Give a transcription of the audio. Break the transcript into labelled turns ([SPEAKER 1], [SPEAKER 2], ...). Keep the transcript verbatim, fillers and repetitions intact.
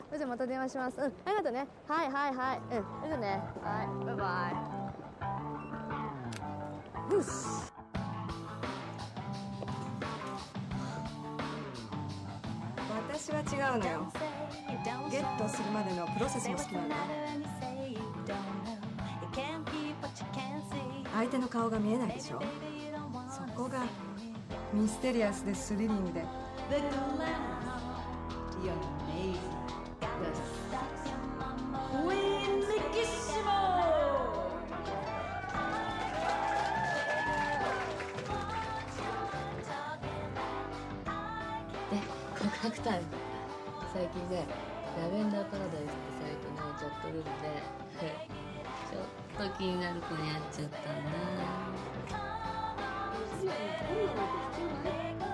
[SPEAKER 1] それじゃまた電話します。うん、ありがとうね。はいはいはい。うん、それじゃね。はい、バイバイ。よし。
[SPEAKER 2] 私は違うのよ。ゲットするまでのプロセスも好きなんだ。相手の顔が見えないでしょ。そこがミステリアスでスリリングで。
[SPEAKER 3] 告白タイム。最近ね、ラベンダーパラダイスってサイトね、チャットルームでちょっと気になる子に会っちゃったんだ。